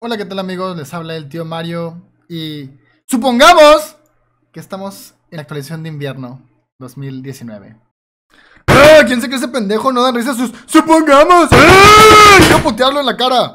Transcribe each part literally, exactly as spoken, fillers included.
Hola, ¿qué tal amigos? Les habla el tío Mario y supongamos que estamos en la actualización de invierno dos mil diecinueve. ¡Ah! ¿Quién se cree ese pendejo? No dan risa sus supongamos. ¡Ah! Quiero putearlo en la cara.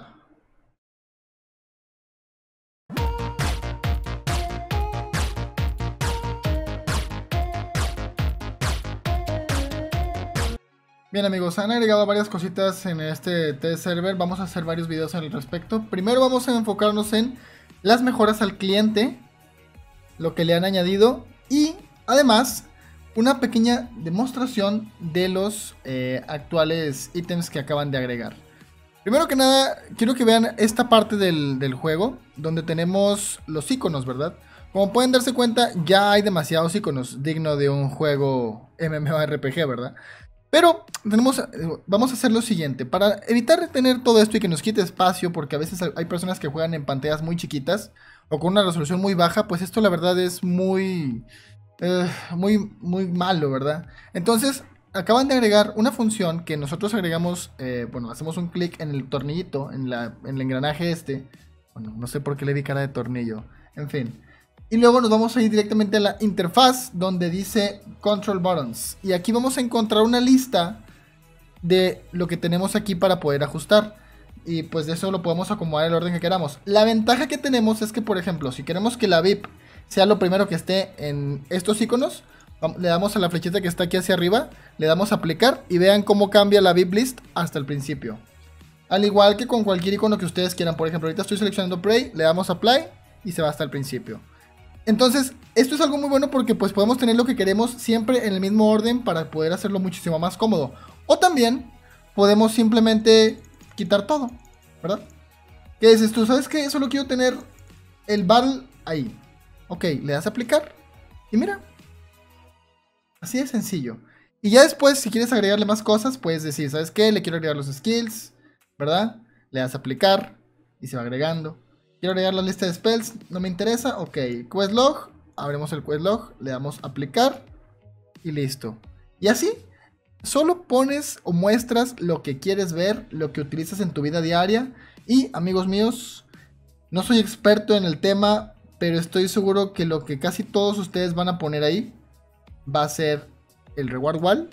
Bien amigos, han agregado varias cositas en este test server. Vamos a hacer varios videos al respecto. Primero vamos a enfocarnos en las mejoras al cliente, lo que le han añadido y además una pequeña demostración de los eh, actuales ítems que acaban de agregar. Primero que nada, quiero que vean esta parte del, del juego donde tenemos los iconos, ¿verdad? Como pueden darse cuenta, ya hay demasiados iconos digno de un juego MMORPG, ¿verdad? Pero tenemos, vamos a hacer lo siguiente, para evitar tener todo esto y que nos quite espacio, porque a veces hay personas que juegan en pantallas muy chiquitas o con una resolución muy baja, pues esto la verdad es muy, eh, muy, muy malo, ¿verdad? Entonces, acaban de agregar una función que nosotros agregamos, eh, bueno, hacemos un clic en el tornillito, en, la, en el engranaje este, bueno, no sé por qué le di cara de tornillo, en fin. Y luego nos vamos a ir directamente a la interfaz donde dice Control Buttons. Y aquí vamos a encontrar una lista de lo que tenemos aquí para poder ajustar. Y pues de eso lo podemos acomodar el orden que queramos. La ventaja que tenemos es que, por ejemplo, si queremos que la V I P sea lo primero que esté en estos iconos, le damos a la flechita que está aquí hacia arriba, le damos a aplicar y vean cómo cambia la V I P list hasta el principio. Al igual que con cualquier icono que ustedes quieran. Por ejemplo, ahorita estoy seleccionando Prey, le damos Apply y se va hasta el principio. Entonces, esto es algo muy bueno porque pues podemos tener lo que queremos siempre en el mismo orden para poder hacerlo muchísimo más cómodo. O también podemos simplemente quitar todo, ¿verdad? ¿Qué dices tú? ¿Sabes qué? Solo quiero tener el battle ahí. Ok, le das a aplicar y mira. Así de sencillo. Y ya después, si quieres agregarle más cosas, puedes decir, ¿sabes qué? Le quiero agregar los skills, ¿verdad? Le das a aplicar y se va agregando. Quiero agregar la lista de spells, no me interesa, ok. Quest log, abrimos el quest log, le damos aplicar y listo. Y así, solo pones o muestras lo que quieres ver, lo que utilizas en tu vida diaria. Y amigos míos, no soy experto en el tema, pero estoy seguro que lo que casi todos ustedes van a poner ahí va a ser el reward wall.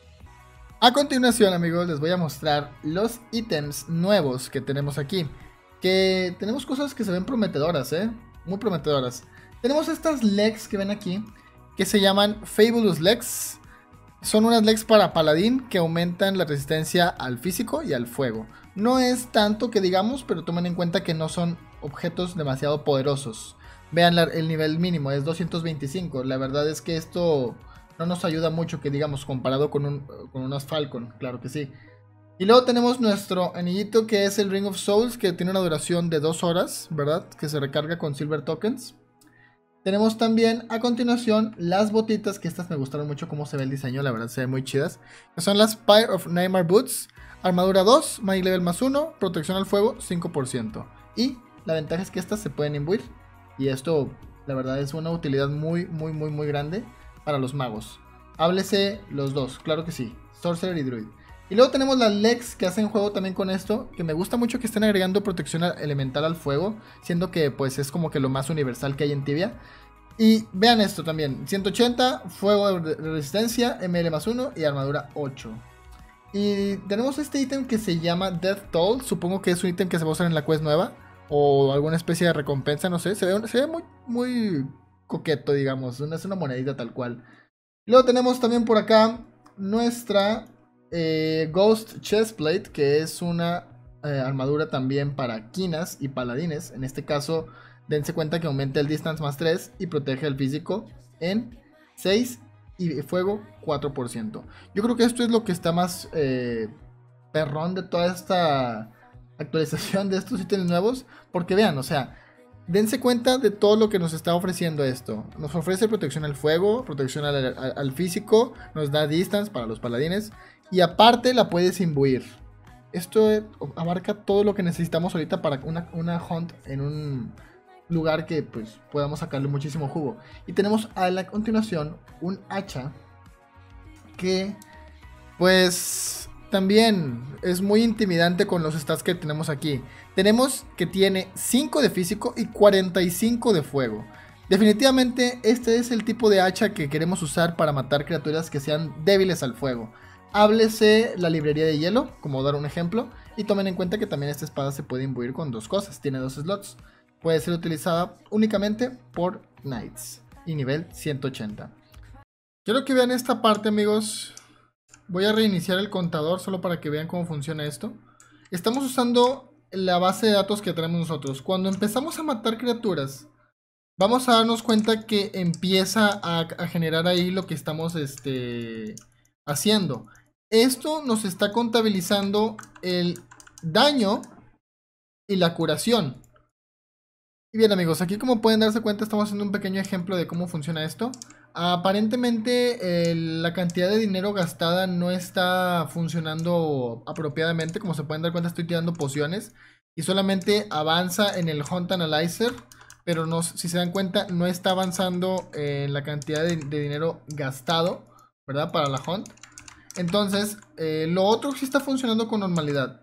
A continuación amigos, les voy a mostrar los ítems nuevos que tenemos aquí. Que tenemos cosas que se ven prometedoras, ¿eh? Muy prometedoras. Tenemos estas legs que ven aquí, que se llaman Fabulous Legs. Son unas legs para paladín que aumentan la resistencia al físico y al fuego. No es tanto que digamos, pero tomen en cuenta que no son objetos demasiado poderosos. Vean la, el nivel mínimo, es doscientos veinticinco. La verdad es que esto no nos ayuda mucho, que digamos, comparado con, un, con unos Falcon, claro que sí. Y luego tenemos nuestro anillito que es el Ring of Souls, que tiene una duración de dos horas, ¿verdad? Que se recarga con Silver Tokens. Tenemos también a continuación las botitas, que estas me gustaron mucho cómo se ve el diseño, la verdad se ven muy chidas. Que son las Pyre of Nightmare Boots, armadura dos, Magic Level más uno, protección al fuego cinco por ciento. Y la ventaja es que estas se pueden imbuir. Y esto, la verdad, es una utilidad muy, muy, muy, muy grande para los magos. Háblese los dos, claro que sí, Sorcerer y Druid. Y luego tenemos las legs que hacen juego también con esto, que me gusta mucho que estén agregando protección elemental al fuego, siendo que pues es como que lo más universal que hay en Tibia. Y vean esto también, ciento ochenta, fuego de resistencia, M L más uno y armadura ocho. Y tenemos este ítem que se llama Death Toll, supongo que es un ítem que se va a usar en la quest nueva, o alguna especie de recompensa, no sé, se ve, se ve muy, muy coqueto, digamos, es una monedita tal cual. Y luego tenemos también por acá nuestra... Eh, Ghost Chestplate, que es una eh, armadura también para quinas y paladines. En este caso, dense cuenta que aumenta el distance más tres y protege el físico en seis y fuego cuatro por ciento. Yo creo que esto es lo que está más eh, perrón de toda esta actualización de estos ítems nuevos. Porque vean, o sea, dense cuenta de todo lo que nos está ofreciendo esto. Nos ofrece protección al fuego, protección al, al, al físico, nos da distance para los paladines. Y aparte la puedes imbuir. Esto abarca todo lo que necesitamos ahorita para una, una hunt en un lugar que pues podamos sacarle muchísimo jugo. Y tenemos a la continuación un hacha que pues también es muy intimidante con los stats que tenemos aquí. Tenemos que tiene cinco de físico y cuarenta y cinco de fuego. Definitivamente este es el tipo de hacha que queremos usar para matar criaturas que sean débiles al fuego. Háblese la librería de hielo, como dar un ejemplo, y tomen en cuenta que también esta espada se puede imbuir con dos cosas, tiene dos slots. Puede ser utilizada únicamente por Knights y nivel ciento ochenta. Quiero que vean esta parte, amigos. Voy a reiniciar el contador solo para que vean cómo funciona esto. Estamos usando la base de datos que tenemos nosotros. Cuando empezamos a matar criaturas, vamos a darnos cuenta que empieza a, a generar ahí lo que estamos este, haciendo. Esto nos está contabilizando el daño y la curación. Y bien, amigos, aquí como pueden darse cuenta estamos haciendo un pequeño ejemplo de cómo funciona esto. Aparentemente eh, la cantidad de dinero gastada no está funcionando apropiadamente. Como se pueden dar cuenta, estoy tirando pociones y solamente avanza en el Hunt Analyzer, pero no, si se dan cuenta no está avanzando en la cantidad de, de dinero gastado, ¿verdad? Para la Hunt. Entonces eh, lo otro sí está funcionando con normalidad.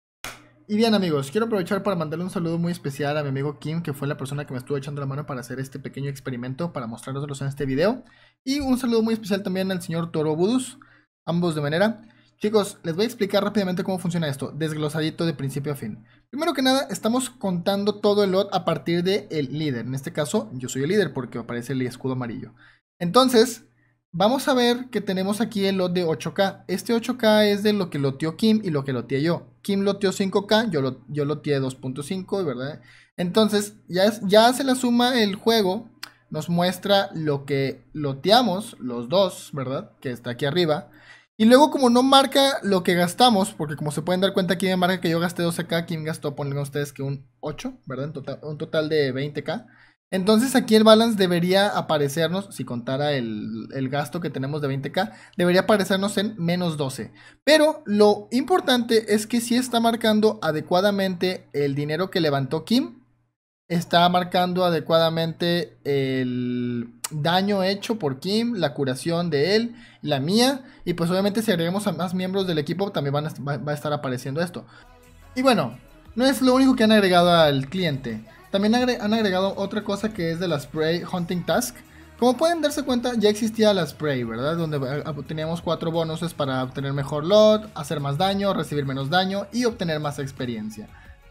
Y bien, amigos, quiero aprovechar para mandarle un saludo muy especial a mi amigo Kim, que fue la persona que me estuvo echando la mano para hacer este pequeño experimento, para mostrárselos en este video. Y un saludo muy especial también al señor Toro Budus, ambos de manera. Chicos, les voy a explicar rápidamente cómo funciona esto, desglosadito de principio a fin. Primero que nada, estamos contando todo el lot a partir del líder. En este caso, yo soy el líder porque aparece el escudo amarillo. Entonces, vamos a ver que tenemos aquí el lot de ocho K. Este ocho K es de lo que loteó Kim y lo que loteé yo. Kim loteó cinco K, yo, lo, yo loteé dos punto cinco, ¿verdad? Entonces, ya, es, ya se la suma el juego, nos muestra lo que loteamos, los dos, ¿verdad? Que está aquí arriba. Y luego, como no marca lo que gastamos, porque como se pueden dar cuenta, aquí me marca que yo gasté doce K, Kim gastó, pongan ustedes que un ocho, ¿verdad? En total, un total de veinte K. Entonces aquí el balance debería aparecernos, si contara el, el gasto que tenemos de veinte K, debería aparecernos en menos doce. Pero lo importante es que sí está marcando adecuadamente el dinero que levantó Kim, está marcando adecuadamente el daño hecho por Kim, la curación de él, la mía, y pues obviamente si agregamos a más miembros del equipo también van a, va a estar apareciendo esto. Y bueno, no es lo único que han agregado al cliente. También han agregado otra cosa que es de la Spray Hunting Task. Como pueden darse cuenta, ya existía la Spray, ¿verdad? Donde teníamos cuatro bonuses para obtener mejor lot, hacer más daño, recibir menos daño y obtener más experiencia.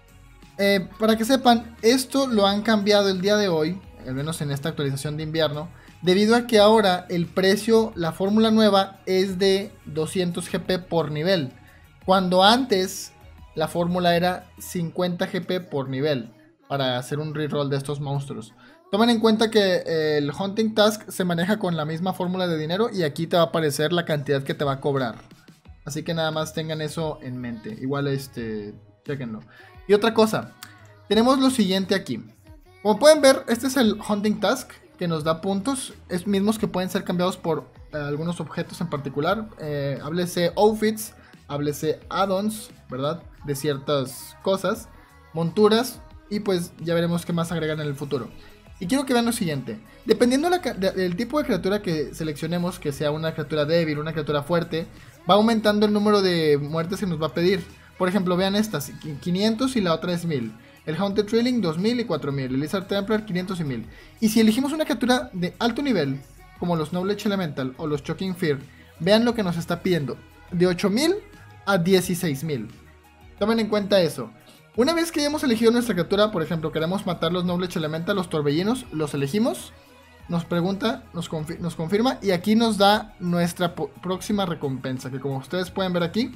Eh, para que sepan, esto lo han cambiado el día de hoy, al menos en esta actualización de invierno, debido a que ahora el precio, la fórmula nueva, es de doscientos G P por nivel. Cuando antes la fórmula era cincuenta G P por nivel. Para hacer un reroll de estos monstruos. Tomen en cuenta que el Hunting Task se maneja con la misma fórmula de dinero y aquí te va a aparecer la cantidad que te va a cobrar. Así que nada más tengan eso en mente. Igual este, chequenlo. Y otra cosa, tenemos lo siguiente aquí. Como pueden ver, este es el Hunting Task que nos da puntos. Es mismos que pueden ser cambiados por eh, algunos objetos en particular. Eh, háblese outfits, háblese add-ons, ¿verdad? De ciertas cosas, monturas. Y pues ya veremos qué más agregan en el futuro. Y quiero que vean lo siguiente. Dependiendo la, de, del tipo de criatura que seleccionemos, que sea una criatura débil, una criatura fuerte, va aumentando el número de muertes que nos va a pedir. Por ejemplo, vean estas, quinientos y la otra es mil. El Haunted Trilling dos mil y cuatro mil. El Lizard Templar quinientos y mil. Y si elegimos una criatura de alto nivel, como los Knowledge Elemental o los Shocking Fear, vean lo que nos está pidiendo. De ocho mil a dieciséis mil. Tomen en cuenta eso. Una vez que hayamos elegido nuestra criatura, por ejemplo, queremos matar los Knowledge Elemental, los torbellinos, los elegimos, nos pregunta, nos, confi nos confirma y aquí nos da nuestra próxima recompensa, que como ustedes pueden ver aquí,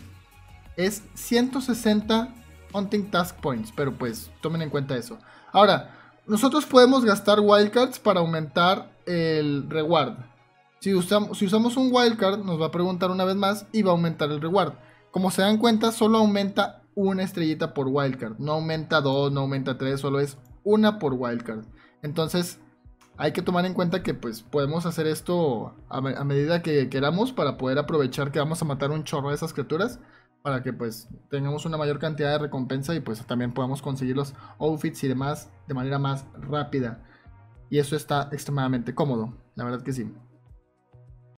es ciento sesenta Hunting Task Points, pero pues tomen en cuenta eso. Ahora, nosotros podemos gastar Wildcards para aumentar el reward. Si usamos, si usamos un Wildcard, nos va a preguntar una vez más y va a aumentar el reward. Como se dan cuenta, solo aumenta una estrellita por wildcard, no aumenta dos, no aumenta tres, solo es una por wildcard. Entonces hay que tomar en cuenta que pues podemos hacer esto a, a medida que queramos para poder aprovechar que vamos a matar un chorro de esas criaturas, para que pues tengamos una mayor cantidad de recompensa y pues también podamos conseguir los outfits y demás de manera más rápida. Y eso está extremadamente cómodo, la verdad que sí.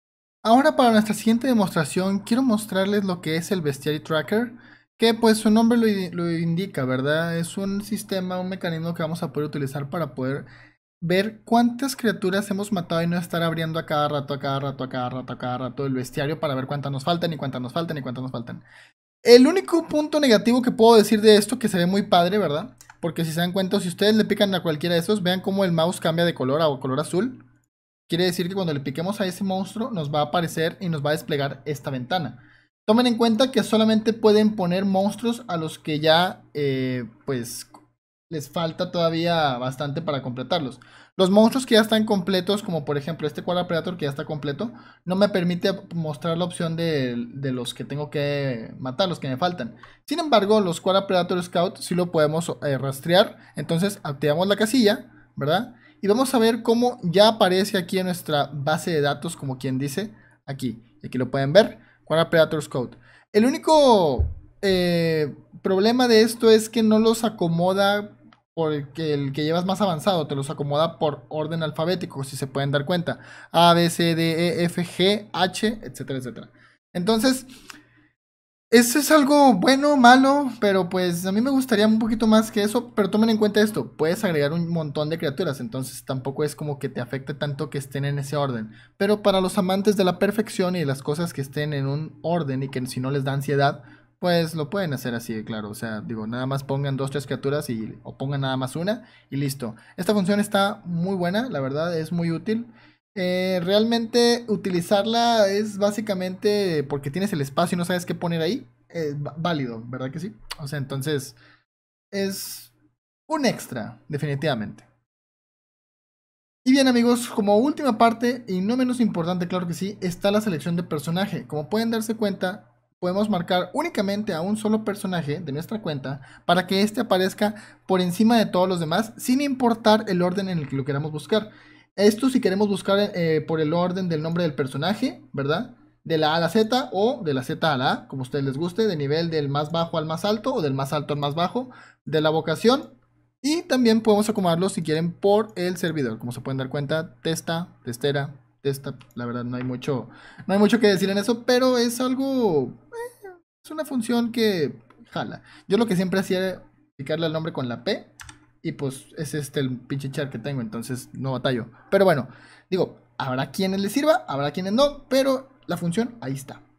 Ahora para nuestra siguiente demostración quiero mostrarles lo que es el Bestiary Tracker, que pues su nombre lo, lo indica, ¿verdad? Es un sistema, un mecanismo que vamos a poder utilizar para poder ver cuántas criaturas hemos matado y no estar abriendo a cada rato, a cada rato, a cada rato, a cada rato el bestiario para ver cuántas nos faltan y cuántas nos faltan y cuántas nos faltan. El único punto negativo que puedo decir de esto, que se ve muy padre, ¿verdad? Porque si se dan cuenta, si ustedes le pican a cualquiera de esos, vean cómo el mouse cambia de color a color azul. Quiere decir que cuando le piquemos a ese monstruo nos va a aparecer y nos va a desplegar esta ventana. Tomen en cuenta que solamente pueden poner monstruos a los que ya eh, pues les falta todavía bastante para completarlos. Los monstruos que ya están completos, como por ejemplo este Quadra Predator que ya está completo, no me permite mostrar la opción de, de los que tengo que matar, los que me faltan. Sin embargo, los Quadra Predator Scout sí lo podemos eh, rastrear. Entonces activamos la casilla, ¿verdad? Y vamos a ver cómo ya aparece aquí en nuestra base de datos, como quien dice, aquí. Y aquí lo pueden ver, Quadra Predator Scout. El único eh, problema de esto es que no los acomoda porque el que llevas más avanzado, te los acomoda por orden alfabético, si se pueden dar cuenta. A, B, C, D, E, F, G, H, etcétera, etcétera. Entonces, eso es algo bueno, malo, pero pues a mí me gustaría un poquito más que eso, pero tomen en cuenta esto, puedes agregar un montón de criaturas, entonces tampoco es como que te afecte tanto que estén en ese orden. Pero para los amantes de la perfección y las cosas que estén en un orden y que si no les da ansiedad, pues lo pueden hacer así, claro. O sea, digo, nada más pongan dos, tres criaturas y, o pongan nada más una y listo. Esta función está muy buena, la verdad, es muy útil. Eh, realmente utilizarla es básicamente porque tienes el espacio y no sabes qué poner ahí. Es válido, ¿verdad que sí? O sea, entonces es un extra, definitivamente. Y bien amigos, como última parte y no menos importante, claro que sí, está la selección de personaje. Como pueden darse cuenta, podemos marcar únicamente a un solo personaje de nuestra cuenta para que éste aparezca por encima de todos los demás sin importar el orden en el que lo queramos buscar. Esto si queremos buscar eh, por el orden del nombre del personaje, ¿verdad? De la A a la Z o de la Z a la A, como a ustedes les guste, de nivel del más bajo al más alto o del más alto al más bajo, de la vocación. Y también podemos acomodarlo si quieren por el servidor. Como se pueden dar cuenta, testa, testera, testa. La verdad no hay mucho, no hay mucho que decir en eso, pero es algo, eh, es una función que jala. Yo lo que siempre hacía era picarle al nombre con la P y pues es este el pinche char que tengo, entonces no batallo. Pero bueno, digo, habrá quienes les sirva, habrá quienes no, pero la función ahí está.